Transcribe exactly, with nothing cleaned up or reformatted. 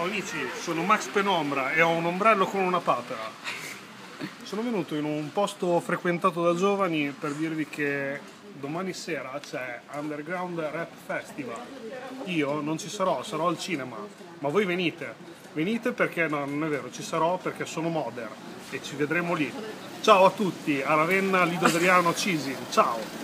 Ciao amici, sono Max Penombra e ho un ombrello con una papera. Sono venuto in un posto frequentato da giovani per dirvi che domani sera c'è Underground Rap Festival. Io non ci sarò, sarò al cinema, ma voi venite. Venite perché no, non è vero, ci sarò perché sono Moder e ci vedremo lì. Ciao a tutti, a Ravenna, Lido Adriano, Cisin, ciao!